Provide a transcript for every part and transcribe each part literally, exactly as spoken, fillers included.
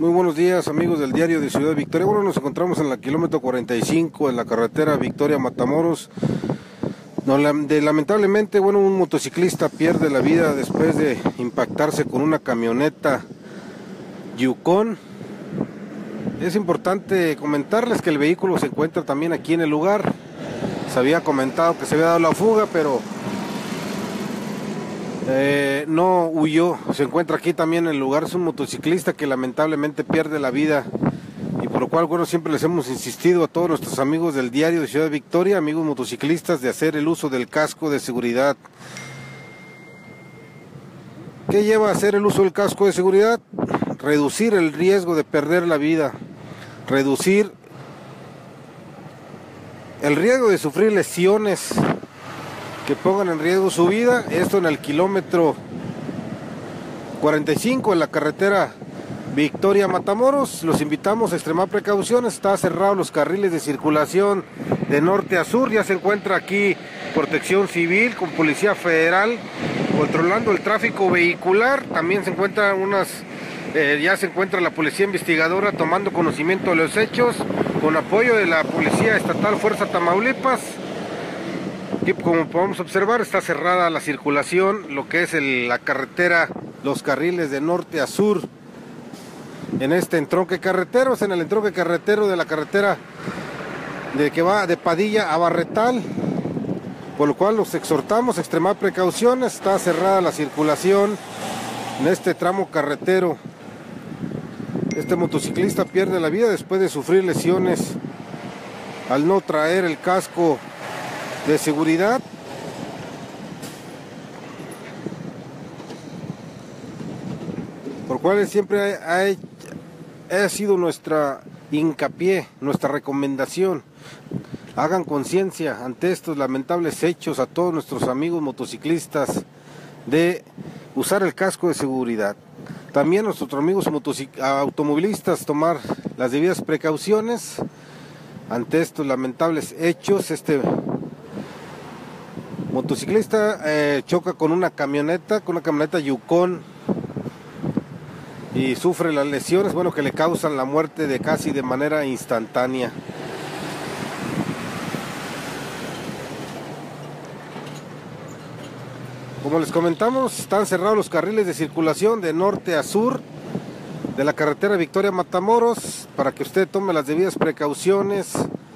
Muy buenos días, amigos del diario de Ciudad Victoria. Bueno, nos encontramos en la kilómetro cuarenta y cinco en la carretera Victoria-Matamoros. No, de, lamentablemente, bueno, un motociclista pierde la vida después de impactarse con una camioneta Yukon. Es importante comentarles que el vehículo se encuentra también aquí en el lugar. Se había comentado que se había dado la fuga, pero eh, no huyó. Se encuentra aquí también en el lugar. Es un motociclista que lamentablemente pierde la vida, y por lo cual, bueno, siempre les hemos insistido a todos nuestros amigos del diario de Ciudad Victoria, amigos motociclistas, de hacer el uso del casco de seguridad. ¿Qué lleva a hacer el uso del casco de seguridad? Reducir el riesgo de perder la vida, reducir el riesgo de sufrir lesiones que pongan en riesgo su vida. Esto en el kilómetro cuarenta y cinco en la carretera Victoria-Matamoros. Los invitamos a extremar precauciones. Está cerrado los carriles de circulación de norte a sur. Ya se encuentra aquí Protección Civil con Policía Federal controlando el tráfico vehicular. También se encuentran unas eh, ya se encuentra la Policía Investigadora tomando conocimiento de los hechos con apoyo de la Policía Estatal Fuerza Tamaulipas. Y como podemos observar, está cerrada la circulación, lo que es el, la carretera, los carriles de norte a sur en este entronque carretero. Es en el entronque carretero de la carretera de que va de Padilla a Barretal, por lo cual los exhortamos a extremar precauciones. Está cerrada la circulación en este tramo carretero. Este motociclista pierde la vida después de sufrir lesiones al no traer el casco de seguridad. Por cual siempre ha, ha, ha sido nuestra hincapié, nuestra recomendación. Hagan conciencia ante estos lamentables hechos a todos nuestros amigos motociclistas de usar el casco de seguridad. También a nuestros amigos automovilistas tomar las debidas precauciones ante estos lamentables hechos. Este motociclista eh, choca con una camioneta, con una camioneta Yukon, y sufre las lesiones, bueno, que le causan la muerte de casi de manera instantánea. Como les comentamos, están cerrados los carriles de circulación de norte a sur de la carretera Victoria-Matamoros para que usted tome las debidas precauciones.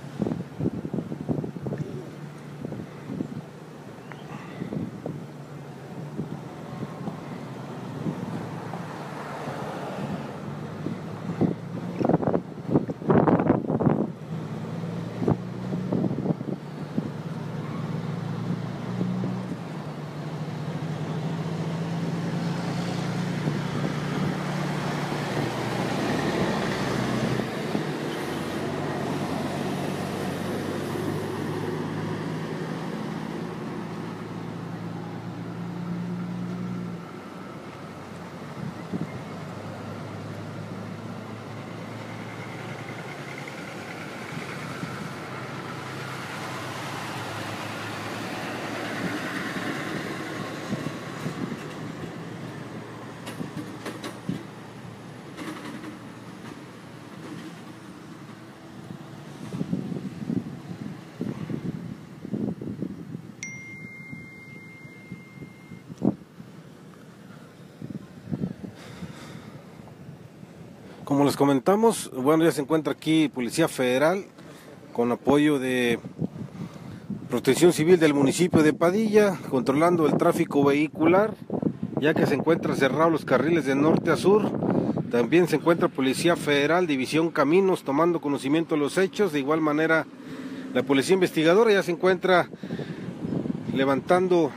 Como les comentamos, bueno, ya se encuentra aquí Policía Federal con apoyo de Protección Civil del municipio de Padilla, controlando el tráfico vehicular, ya que se encuentran cerrados los carriles de norte a sur. También se encuentra Policía Federal, División Caminos, tomando conocimiento de los hechos. De igual manera, la Policía Investigadora ya se encuentra levantando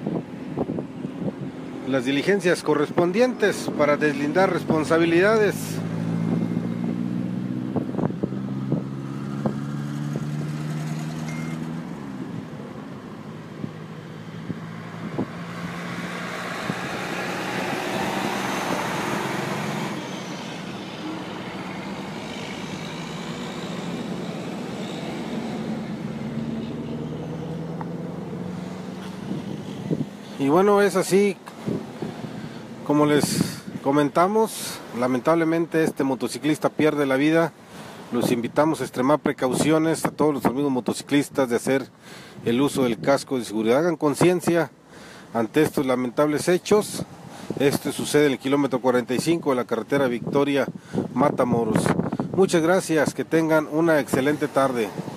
las diligencias correspondientes para deslindar responsabilidades. Y bueno, es así como les comentamos, lamentablemente este motociclista pierde la vida. Los invitamos a extremar precauciones a todos los amigos motociclistas de hacer el uso del casco de seguridad. Hagan conciencia ante estos lamentables hechos. Esto sucede en el kilómetro cuarenta y cinco de la carretera Victoria Matamoros. Muchas gracias, que tengan una excelente tarde.